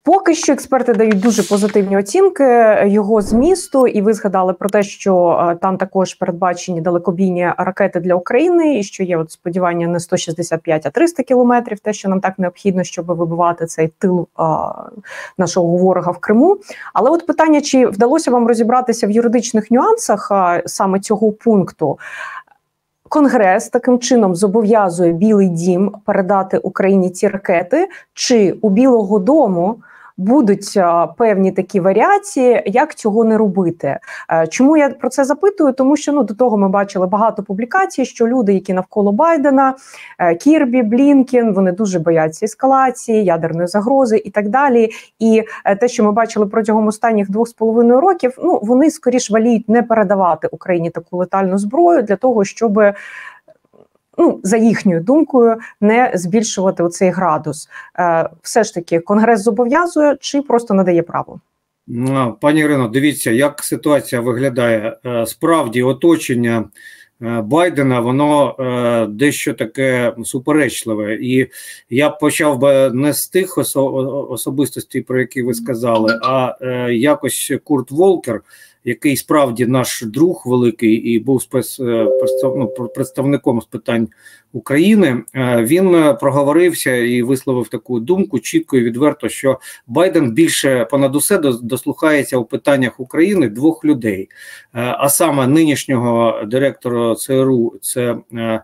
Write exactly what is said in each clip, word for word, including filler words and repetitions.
Поки що експерти дають дуже позитивні оцінки його змісту, і ви згадали про те, що там також передбачені далекобійні ракети для України, і що є от сподівання не сто шістдесят п'ять, а триста кілометрів, те, що нам так необхідно, щоб вибивати цей тил а, нашого ворога в Криму. Але от питання, чи вдалося вам розібратися в юридичних нюансах а, саме цього пункту? Конгрес таким чином зобов'язує Білий дім передати Україні ці ракети, чи у Білого дому будуть а, певні такі варіації, як цього не робити. А, чому я про це запитую? Тому що ну, до того ми бачили багато публікацій, що люди, які навколо Байдена, а, Кірбі, Блінкен, вони дуже бояться ескалації, ядерної загрози і так далі. І а, те, що ми бачили протягом останніх двох з половиною років, ну, вони скоріш воліють не передавати Україні таку летальну зброю для того, щоб, ну, за їхньою думкою, не збільшувати оцей градус. Е, все ж таки, Конгрес зобов'язує чи просто надає право? Пані Ірино, дивіться, як ситуація виглядає. Справді, оточення Байдена, воно дещо таке суперечливе. І я почав би не з тих особистостей, про які ви сказали, а якось Курт Волкер, який справді наш друг великий і був спец, ну, представником з питань України, він проговорився і висловив таку думку чітко і відверто, що Байден більше понад усе дослухається у питаннях України двох людей. А саме нинішнього директора ЦРУ, це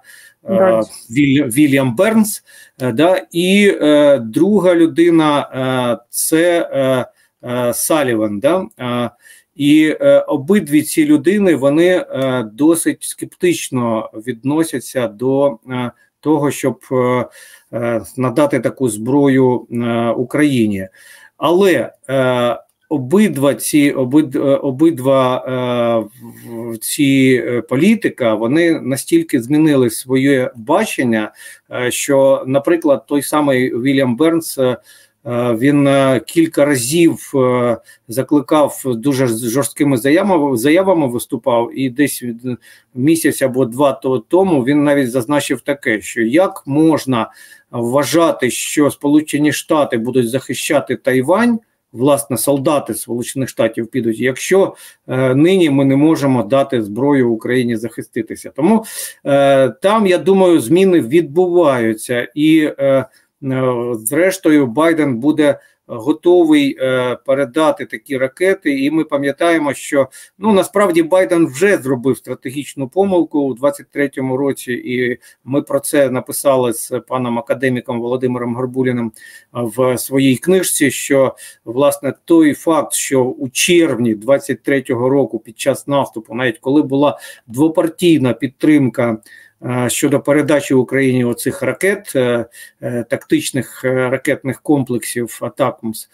Вільям Бернс, да, і друга людина це Саліван, да. І е, обидві ці людини, вони е, досить скептично відносяться до е, того, щоб е, надати таку зброю е, Україні. Але е, обидва ці обид, обидва е, ці політика, вони настільки змінили своє бачення, е, що, наприклад, той самий Вільям Бернс, е, він кілька разів закликав, дуже жорсткими заявами, заявами виступав, і десь місяць або два тому він навіть зазначив таке, що як можна вважати, що Сполучені Штати будуть захищати Тайвань, власне, солдати Сполучених Штатів підуть, якщо е, нині ми не можемо дати зброю Україні захиститися. Тому е, там, я думаю, зміни відбуваються, і е, зрештою, Байден буде готовий е, передати такі ракети, і ми пам'ятаємо, що ну насправді Байден вже зробив стратегічну помилку у двадцять третьому році, і ми про це написали з паном академіком Володимиром Горбуліним в своїй книжці, що власне той факт, що у червні двадцять третього року під час наступу, навіть коли була двопартійна підтримка щодо передачі Україні оцих ракет, тактичних ракетних комплексів атакмс,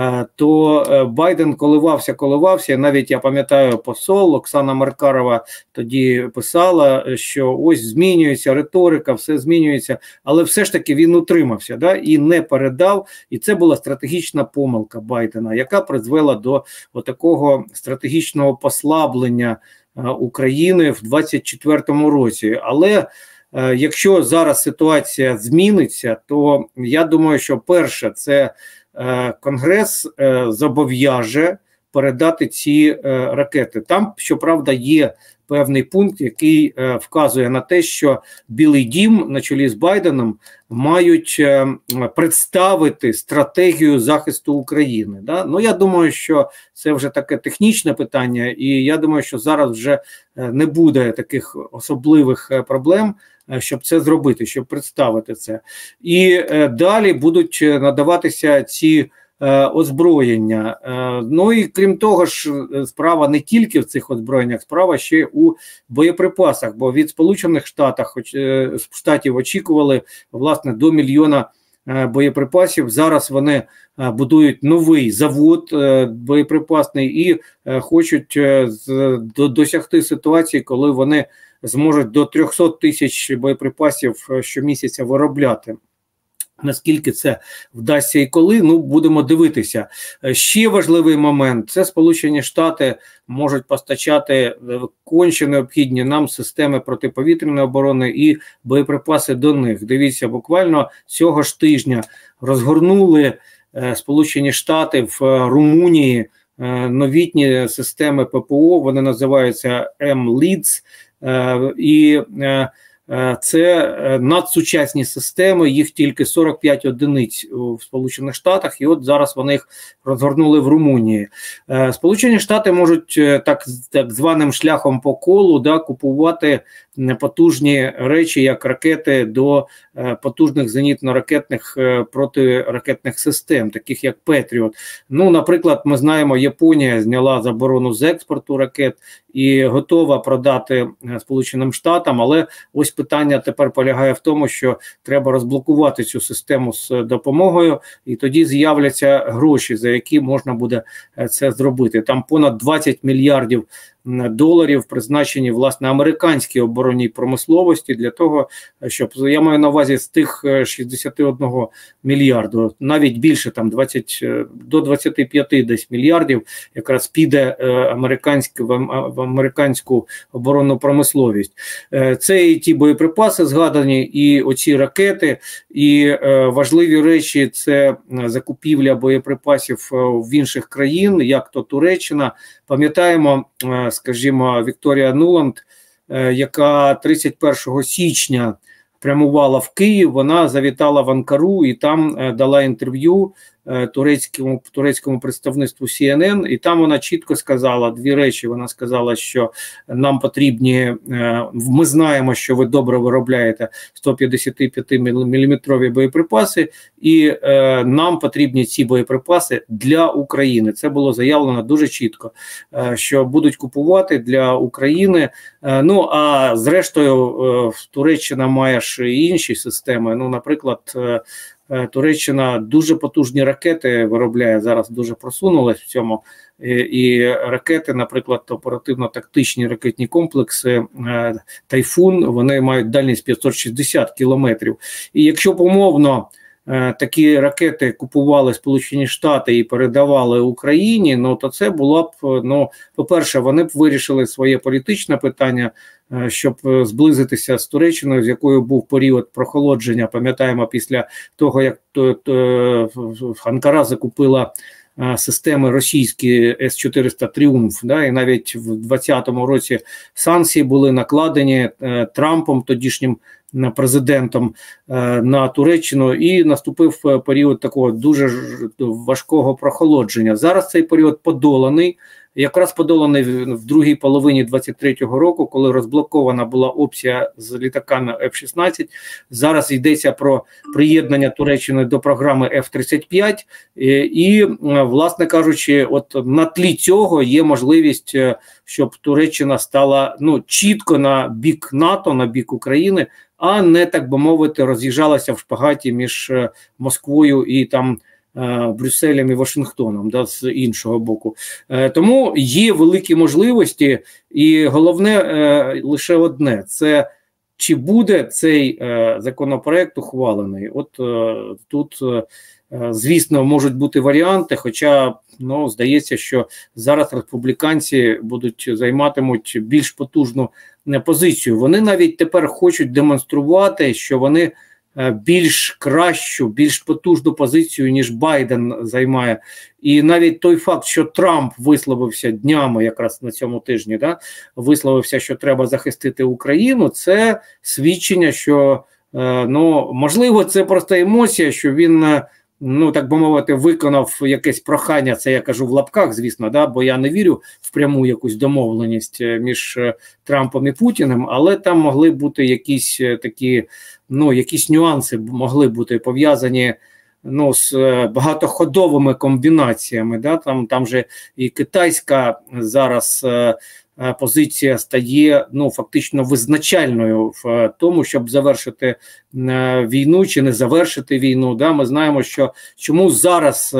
то Байден коливався, коливався. Навіть я пам'ятаю, посол Оксана Маркарова тоді писала, що ось змінюється риторика, все змінюється, але все ж таки він утримався, да, і не передав. І це була стратегічна помилка Байдена, яка призвела до отакого стратегічного послаблення України в двадцять четвертому році. Але е, якщо зараз ситуація зміниться, то я думаю, що перше, це е, Конгрес е, зобов'яже передати ці е, ракети. Там, щоправда, є певний пункт, який е, вказує на те, що Білий дім на чолі з Байденом мають е, представити стратегію захисту України. Да? Ну, я думаю, що це вже таке технічне питання, і я думаю, що зараз вже не буде таких особливих проблем, щоб це зробити, щоб представити це. І е, далі будуть надаватися ці озброєння. Ну і крім того ж, справа не тільки в цих озброєннях, справа ще у боєприпасах, бо від Сполучених Штатів, Штатів очікували, власне, до мільйона боєприпасів. Зараз вони будують новий завод боєприпасний і хочуть досягти ситуації, коли вони зможуть до трьохсот тисяч боєприпасів щомісяця виробляти. Наскільки це вдасться і коли, ну, будемо дивитися. Ще важливий момент – це Сполучені Штати можуть постачати конче необхідні нам системи протиповітряної оборони і боєприпаси до них. Дивіться, буквально цього ж тижня розгорнули Сполучені Штати в Румунії новітні системи ППО, вони називаються ем лідс, і це надсучасні системи, їх тільки сорок п'ять одиниць в Сполучених Штатах, і от зараз вони їх розгорнули в Румунії. Сполучені Штати можуть так, так званим шляхом по колу, да, купувати потужні речі, як ракети до потужних зенітно-ракетних протиракетних систем, таких як Петріот. Ну, наприклад, ми знаємо, Японія зняла заборону з експорту ракет і готова продати Сполученим Штатам, але ось питання тепер полягає в тому, що треба розблокувати цю систему з допомогою, і тоді з'являться гроші, за які можна буде це зробити. Там понад двадцять мільярдів доларів призначені, власне, американській оборонній промисловості для того, щоб, я маю на увазі, з тих шістдесят один мільярду, навіть більше, там двадцять до двадцяти п'яти десь мільярдів якраз піде американську, в американську оборонну промисловість. Це і ті боєприпаси згадані, і оці ракети, і важливі речі – це закупівля боєприпасів в інших країн, як то Туреччина. Пам'ятаємо, скажімо, Вікторія Нуланд, яка тридцять першого січня прямувала в Київ, вона завітала в Анкару і там дала інтерв'ю турецькому, турецькому представництву Сі Ен Ен, і там вона чітко сказала дві речі. Вона сказала, що нам потрібні, ми знаємо, що ви добре виробляєте сто п'ятдесят п'ять міліметрові боєприпаси, і е, нам потрібні ці боєприпаси для України. Це було заявлено дуже чітко, е, що будуть купувати для України. Е, ну, а зрештою, е, Туреччина має ж і інші системи, ну, наприклад, е, Туреччина дуже потужні ракети виробляє, зараз дуже просунулась в цьому, і, і ракети, наприклад, оперативно-тактичні ракетні комплекси «Тайфун», вони мають дальність п'ятсот шістдесят кілометрів. І якщо б умовно такі ракети купували Сполучені Штати і передавали Україні, ну то це було б, ну, по-перше, вони б вирішили своє політичне питання, щоб зблизитися з Туреччиною, з якою був період прохолодження. Пам'ятаємо, після того, як то, то, Анкара закупила системи російські С чотириста «Тріумф», да, і навіть в двадцятому році санкції були накладені е, Трампом, тодішнім президентом, е, на Туреччину, і наступив період такого дуже важкого прохолодження. Зараз цей період подоланий, якраз подоланий в другій половині двадцять третього року, коли розблокована була опція з літаками Еф шістнадцять. Зараз йдеться про приєднання Туреччини до програми Еф тридцять п'ять. І, власне кажучи, от на тлі цього є можливість, щоб Туреччина стала, ну, чітко на бік НАТО, на бік України, а не, так би мовити, роз'їжджалася в шпагаті між Москвою і там Брюсселем і Вашингтоном, да, з іншого боку. Е, тому є великі можливості, і головне е, лише одне – це чи буде цей е, законопроект ухвалений. От е, тут, е, звісно, можуть бути варіанти, хоча, ну, здається, що зараз республіканці будуть займатимуть більш потужну позицію. Вони навіть тепер хочуть демонструвати, що вони більш кращу, більш потужну позицію, ніж Байден займає. І навіть той факт, що Трамп висловився днями якраз на цьому тижні, да, висловився, що треба захистити Україну, це свідчення, що, е, ну, можливо, це просто емоція, що він, ну, так би мовити, виконав якесь прохання, це я кажу в лапках, звісно, да, бо я не вірю в пряму якусь домовленість між Трампом і Путіним, але там могли бути якісь такі, ну, якісь нюанси могли бути пов'язані, ну, з багатоходовими комбінаціями, да, там, там же і китайська зараз позиція стає, ну, фактично визначальною в тому, щоб завершити війну чи не завершити війну. Да? Ми знаємо, що чому зараз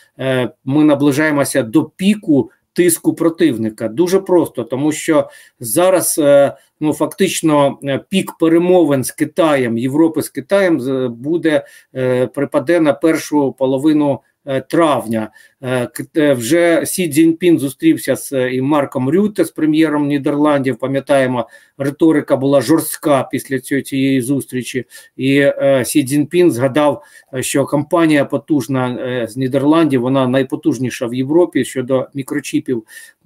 ми наближаємося до піку тиску противника. Дуже просто, тому що зараз, ну, фактично пік перемовин з Китаєм, Європи з Китаєм буде, припаде на першу половину травня. Вже Сі Цзіньпін зустрівся з і Марком Рютте, з прем'єром Нідерландів. Пам'ятаємо, риторика була жорстка після цієї зустрічі. І Сі Цзіньпін згадав, що компанія потужна з Нідерландів, вона найпотужніша в Європі щодо мікрочіпів.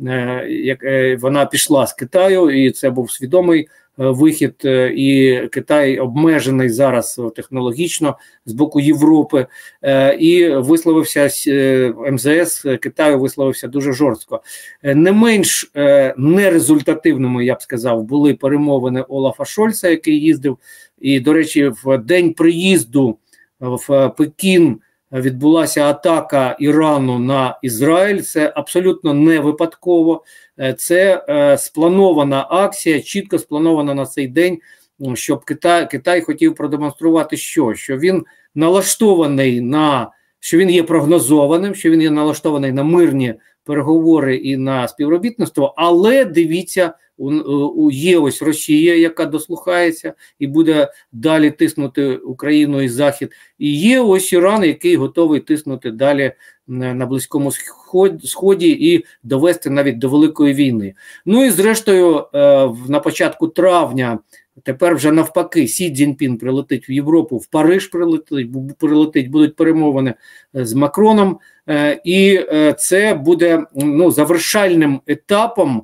Вона пішла з Китаю, і це був свідомий вихід, і Китай обмежений зараз технологічно з боку Європи, і висловився ем зе ес Китаю, висловився дуже жорстко. Не менш нерезультативними, я б сказав, були перемовини Олафа Шольца, який їздив, і, до речі, в день приїзду в Пекін відбулася атака Ірану на Ізраїль. Це абсолютно не випадково. Це е, спланована акція, чітко спланована на цей день, щоб Китай, Китай хотів продемонструвати що? Що він налаштований на, що він є прогнозованим, що він є налаштований на мирні переговори і на співробітництво, але дивіться, у, у, є ось Росія, яка дослухається і буде далі тиснути Україну і Захід, і є ось Іран, який готовий тиснути далі на Близькому Сході і довести навіть до Великої війни. Ну і зрештою на початку травня, тепер вже навпаки, Сі Цзіньпін прилетить в Європу, в Париж прилетить, прилетить будуть перемовини з Макроном, і це буде, ну, завершальним етапом,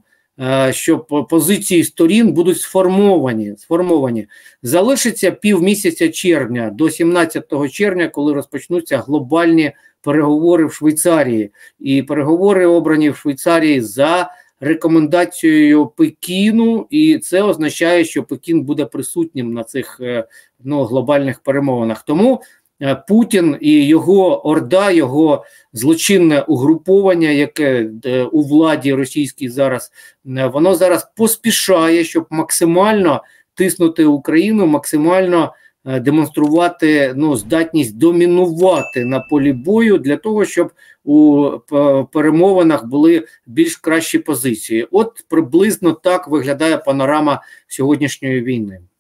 що позиції сторін будуть сформовані, сформовані. Залишиться півмісяця червня, до сімнадцятого червня, коли розпочнуться глобальні переговори в Швейцарії. І переговори обрані в Швейцарії за рекомендацією Пекіну, і це означає, що Пекін буде присутнім на цих, ну, глобальних перемовинах. Тому Путін і його орда, його злочинне угруповання, яке у владі російській зараз, воно зараз поспішає, щоб максимально тиснути Україну, максимально демонструвати, ну, здатність домінувати на полі бою для того, щоб у перемовинах були більш кращі позиції. От приблизно так виглядає панорама сьогоднішньої війни.